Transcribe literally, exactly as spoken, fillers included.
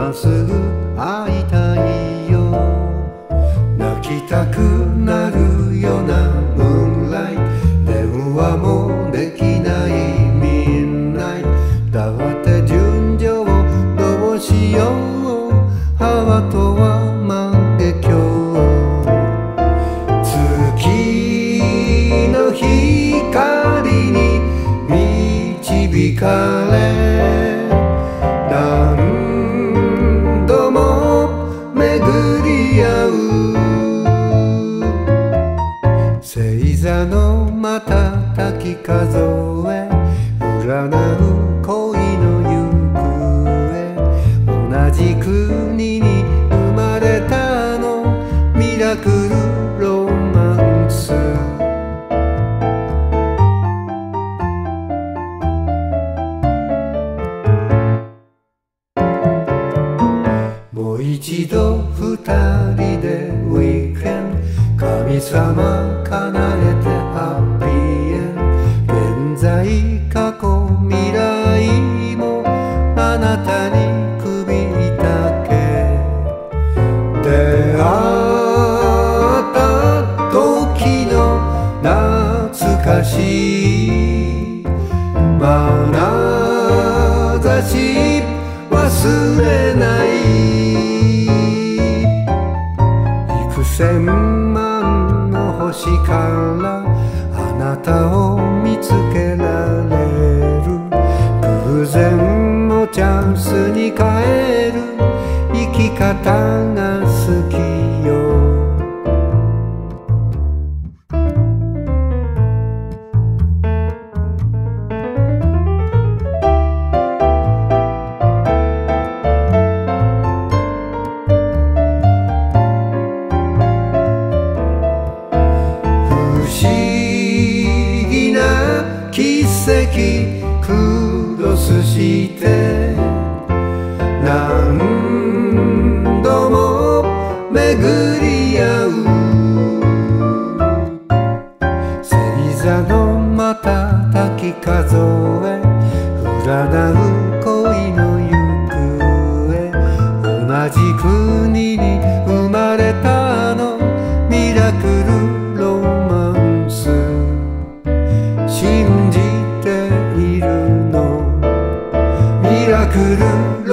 今すぐ会いたいよ。泣きたくなるようなムーンライト、電話もできないミンナイト。だって純情どうしよう、ハワとは万華鏡。月の光に導かれ、何度も巡り合う。星座の瞬き数え、占う恋の行方。同じ国に生まれたの、ミラクルロマンス。もう一度二人でウィークエンド、神様叶えてハッピーエンド。現在過去未来もあなたに首だけ。出会った時の懐かしい眼差し忘れない。幾千万の星からあなたを見つけられる。偶然もチャンスに変える生き方が好きよ。奇跡クロスして何度も巡り合う。星座の瞬き数え、占う恋の行方。同じ国に生まれたの、ミラクルロマンス。信じているの、ミラクル